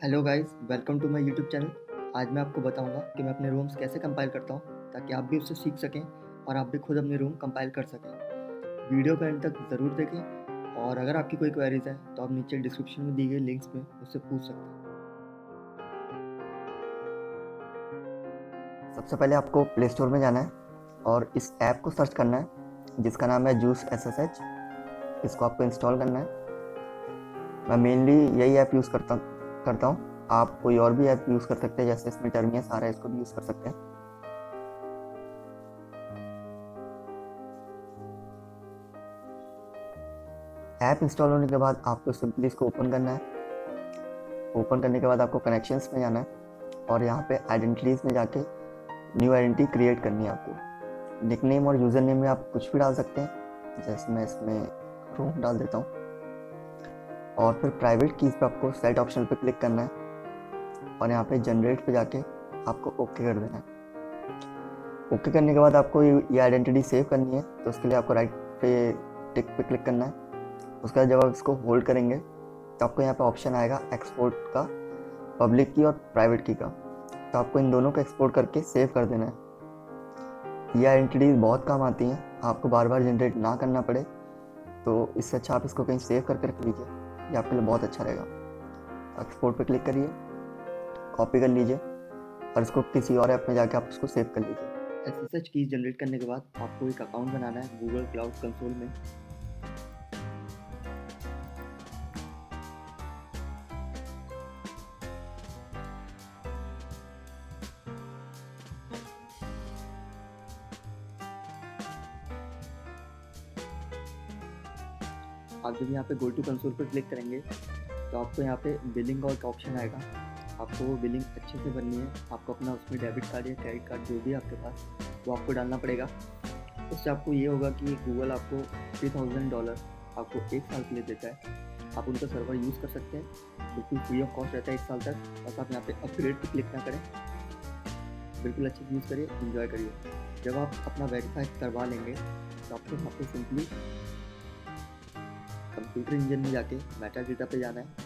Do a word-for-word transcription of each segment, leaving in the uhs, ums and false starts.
Hello guys, welcome to my YouTube channel. आज मैं आपको बताऊंगा कि मैं अपने रूम्स कैसे कंपाइल करता हूं ताकि आप भी उससे सीख सकें और आप भी खुद अपने रूम कंपाइल कर सकें। वीडियो को एंड तक ज़रूर देखें और अगर आपकी कोई क्वेरीज है तो आप नीचे डिस्क्रिप्शन में दी गई लिंक्स में मुझसे पूछ सकते हैं। सबसे पहले आपको प्ले स्टोर में जाना है और इस ऐप को सर्च करना है जिसका नाम है जूस एस एस एच। इसको आपको इंस्टॉल करना है। मैं मेनली यही ऐप यूज़ करता करता हूँ। आप कोई और भी ऐप यूज़ कर सकते हैं, जैसे इसमें टर्मिया सारा है, इसको भी यूज़ कर सकते हैं। ऐप इंस्टॉल होने के बाद आपको सिंपली इसको ओपन करना है। ओपन करने के बाद आपको कनेक्शंस में जाना है और यहाँ पे आइडेंटिटीज़ में जाके न्यू आइडेंटिटी क्रिएट करनी है आपको। निकनेम और यूज़र नेम में आप कुछ भी डाल सकते हैं, जैसे मैं इसमें रूम डाल देता हूँ। और फिर प्राइवेट कीज़ पे आपको सेट ऑप्शन पे क्लिक करना है और यहाँ पे जनरेट पे जाके आपको ओके कर देना है। ओके करने के बाद आपको ये आइडेंटिटी सेव करनी है, तो उसके लिए आपको राइट पे टिक पे क्लिक करना है। उसके बाद जब आप इसको होल्ड करेंगे तो आपको यहाँ पे ऑप्शन आएगा एक्सपोर्ट का, पब्लिक की और प्राइवेट की का। तो आपको इन दोनों को एक्सपोर्ट करके सेव कर देना है। ये आइडेंटिटीज बहुत काम आती हैं, आपको बार बार जनरेट ना करना पड़े, तो इससे अच्छा आप इसको कहीं सेव करके रख लीजिए, ये आपके लिए बहुत अच्छा रहेगा। एक्सपोर्ट पे क्लिक करिए, कॉपी कर लीजिए और इसको किसी और ऐप में जाके आप इसको सेव कर लीजिए। S S H keys generate करने के बाद आपको एक अकाउंट बनाना है गूगल क्लाउड कंसोल में। आप जब यहाँ पे गो टू कंसोल पर क्लिक करेंगे तो आपको यहाँ पे बिलिंग का एक ऑप्शन आएगा। आपको वो बिलिंग अच्छे से भरनी है। आपको अपना उसमें डेबिट कार्ड या क्रेडिट कार्ड जो भी है आपके पास वो आपको डालना पड़ेगा। उससे आपको ये होगा कि गूगल आपको थ्री थाउजेंड डॉलर आपको एक साल के लिए देता है। आप उनका सर्वर यूज़ कर सकते हैं, बिल्कुल फ्री ऑफ कॉस्ट रहता है एक साल तक। बस आप यहाँ पे अपग्रेड पे क्लिक ना करें, बिल्कुल अच्छे से यूज़ करिए, इंजॉय करिए। जब आप अपना वेरीफाई करवा लेंगे तो आपको यहाँ पे सिंपली कंप्यूटर इंजन में जाके मेटा डेटा पे जाना है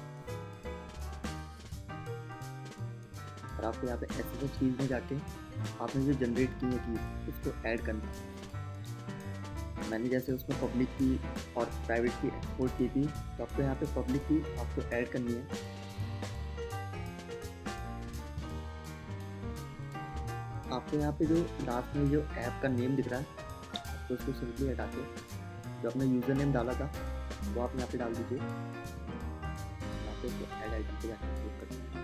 और आपको यहाँ पे एस एस एच कीज में जाके आपने जो जनरेट की है कीज उसको ऐड करना है। मैंने जैसे उसमें पब्लिक की और प्राइवेट की एक्सपोर्ट की थी, तो आपको यहाँ पे पब्लिक की आपको ऐड करनी है। आपको यहाँ पे जो लास्ट में जो ऐप का नेम दिख रहा है, आपको उसको सिंपली हटा के जो अपना यूज़र नेम डाला था वो आप यहाँ पे डाल दीजिए। यहाँ पे ऐड आइटम पे जाकर क्लिक करना है।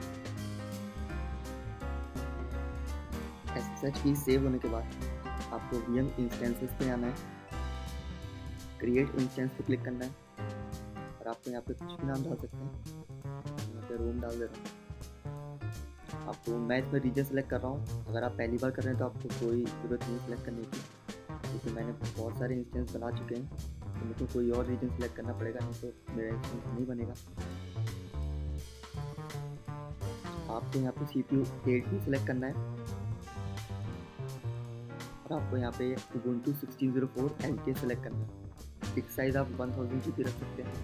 S S H key save होने के बाद आपको वी एम इंस्टेंसेस पे आना है, क्रिएट इंस्टेंस पे क्लिक करना है और आपको यहाँ पे कुछ भी नाम डाल सकते हैं। यहाँ पे रूम डाल दे रहा हूँ। आपको मैं इसमें रीजन सेलेक्ट कर रहा हूँ। अगर आप पहली बार कर रहे हैं तो आपको कोई जरूरत नहीं सेलेक्ट करने की, क्योंकि मैंने बहुत सारे इंस्टेंस बना चुके हैं, तो मुझे कोई और रीजन सेलेक्ट करना पड़ेगा, नहीं तो मेरा इंस्टेंस नहीं बनेगा। आपको यहाँ पे सी पी यू एट भी सेलेक्ट करना है और आपको यहाँ पे Ubuntu sixteen zero four L के सेलेक्ट करना है। पिक साइज आप वन थाउजेंड जी बी रख सकते हैं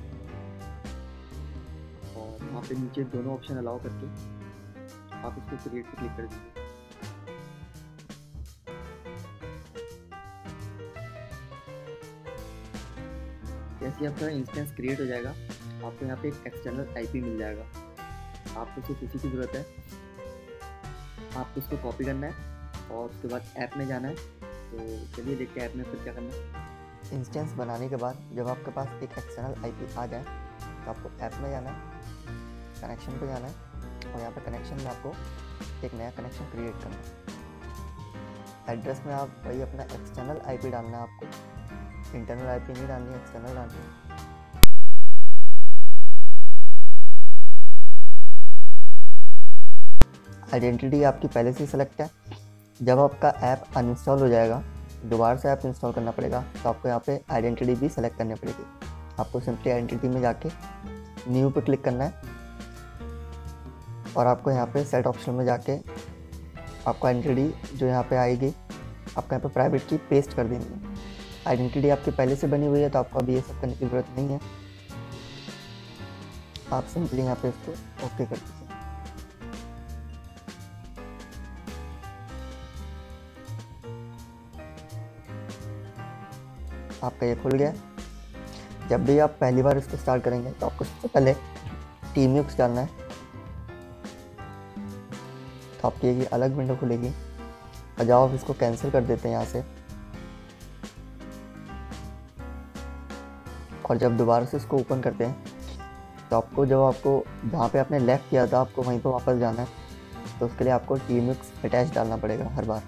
और यहाँ पे नीचे दोनों ऑप्शन अलाउ करके आप इसको क्रिएट पे क्लिक कर दीजिए। जैसे आपका इंस्टेंस क्रिएट हो जाएगा, आपको यहाँ पे एक एक्सटर्नल आईपी मिल जाएगा। आपको सिर्फ इसी की ज़रूरत है। आपको इसको कॉपी करना है और उसके बाद ऐप में जाना है। तो चलिए देखते हैं ऐप में फिर क्या करना है। इंस्टेंस बनाने के बाद जब आपके पास एक एक्सटर्नल आईपी आ जाए तो आपको ऐप में जाना है, कनेक्शन पे जाना है और यहाँ पे कनेक्शन में आपको एक नया कनेक्शन क्रिएट करना है। एड्रेस में आप वही अपना एक्सटर्नल आईपी डालना है, आपको इंटरनल आईपी नहीं डालनी है, एक्सटर्नल डालनी है। आइडेंटिटी आपकी पहले से सेलेक्ट है। जब आपका ऐप अनइंस्टॉल हो जाएगा, दोबारा से ऐप इंस्टॉल करना पड़ेगा, तो आपको यहाँ पे आइडेंटिटी भी सेलेक्ट करनी पड़ेगी। आपको सिंपली आइडेंटिटी में जाके न्यू पे क्लिक करना है और आपको यहाँ पे सेट ऑप्शन में जाके आपको आइडेंटिटी जो यहाँ पे आएगी आपको यहाँ पे प्राइवेट की पेस्ट कर देनी है। आइडेंटिटी आपकी पहले से बनी हुई है तो आपको अभी ये सब करने की ज़रूरत नहीं है। आप सिंपली यहाँ पे इसको ओके कर दीजिए। आपका ये खुल गया। जब भी आप पहली बार इसको स्टार्ट करेंगे तो आपको सबसे पहले टीम यूक्स डालना है, तो आपकी एक अलग विंडो खुलेगी। और जाओ आप इसको कैंसिल कर देते हैं यहाँ से, और जब दोबारा से इसको ओपन करते हैं तो आपको जब आपको जहाँ पे आपने लेफ़्ट किया था आपको वहीं पर वापस जाना है। तो उसके लिए आपको टीम यूक्स अटैच डालना पड़ेगा हर बार।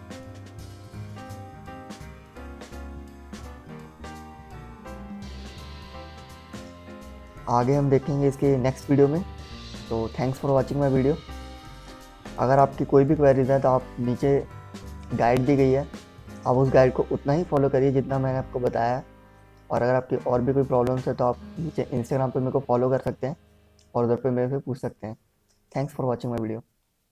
आगे हम देखेंगे इसके नेक्स्ट वीडियो में। तो thanks for watching my video. अगर आपकी कोई भी क्वेरीज है तो आप नीचे गाइड दी गई है, आप उस गाइड को उतना ही फॉलो करिए जितना मैंने आपको बताया है। और अगर आपकी और भी कोई प्रॉब्लम्स है तो आप नीचे इंस्टाग्राम पे मेरे को फॉलो कर सकते हैं और उधर पे मेरे से पूछ सकते हैं। Thanks for watching my video.